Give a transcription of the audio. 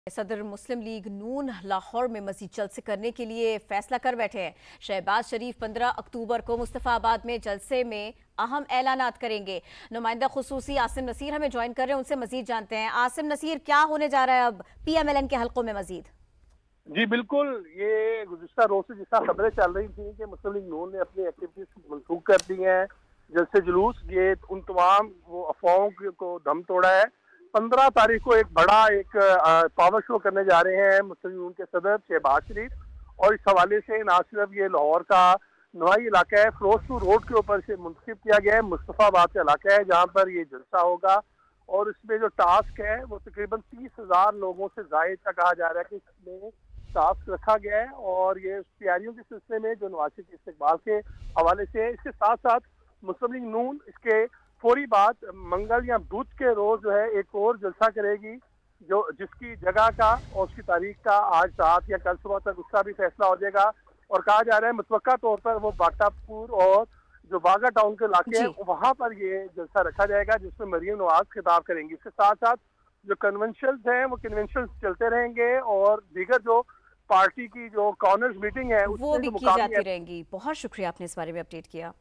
सदर मुस्लिम लीग नून लाहौर में मजीद जलसे करने के लिए फैसला कर बैठे हैं। शहबाज शरीफ 15 अक्टूबर को मुस्तफाबाद में जलसे में अहम ऐलानात करेंगे। नुमाइंदा खुसूसी आसिम नसीर हमें ज्वाइन कर रहे हैं, उनसे मजीद जानते हैं। आसिम नसीर, क्या होने जा रहा है अब PMLN के हलकों में मजीद? जी बिल्कुल, ये गुज़िश्ता रोज से जिस तरह खबरें चल रही थी कि मुस्लिम लीग नून ने अपनी एक्टिविटीज मनसूख कर दी हैं, जलसे जुलूस, ये उन तमाम वो अफवाहों को दम तोड़ा है। 15 तारीख को एक बड़ा पावर शो करने जा रहे हैं मुस्लिम लीग नून के सदर शहबाज शरीफ, और इस हवाले से ना सिर्फ ये लाहौर का नवाई इलाका है, फिरोजपुर रोड के ऊपर से मुंतखब किया गया है, मुस्तफाबाद का इलाका है जहाँ पर ये जलसा होगा। और इसमें जो टास्क है वो तकरीबन 30,000 लोगों से जायद का कहा जा रहा है कि इसमें टास्क रखा गया है, और ये तैयारियों के सिलसिले में जो नवाज शरीफ के इस्तेकबाल के हवाले से है। इसके साथ साथ मुस्लिम लीग नून इसके फौरी बाद मंगल या बुध के रोज जो है एक और जलसा करेगी, जो जिसकी जगह का और उसकी तारीख का आज रात या कल सुबह तक उसका भी फैसला हो जाएगा। और कहा जा रहा है मुतवक्का तौर पर वो बाटापुर और जो बागा टाउन के इलाके हैं वहां पर ये जलसा रखा जाएगा, जिसमें मरीम नवाज खिताब करेंगी। इसके साथ साथ जो कन्वेंशन हैं वो कन्वेंशन चलते रहेंगे, और दीगर जो पार्टी की जो कॉर्नर्स मीटिंग है वो भी की जाती रहेंगी। बहुत शुक्रिया, आपने इस बारे में अपडेट किया।